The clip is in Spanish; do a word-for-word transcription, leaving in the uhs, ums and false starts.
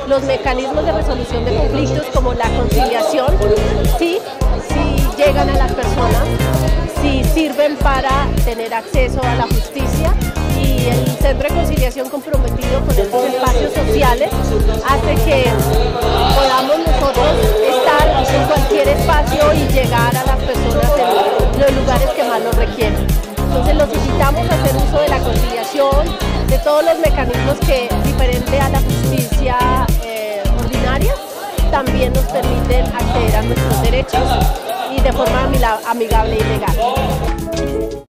los mecanismos de resolución de conflictos como la conciliación, sí, sí llegan a las personas, sí sirven para tener acceso a la justicia, y el Centro de Conciliación, comprometido con estos espacios sociales, hace que podamos nosotros estar en cualquier espacio y llegar a las personas en los lugares que más lo requieren. Entonces los invitamos a hacer uso de la conciliación, de todos los mecanismos que, diferente a la justicia eh, ordinaria, también nos permiten acceder a nuestros derechos y de forma amigable y legal.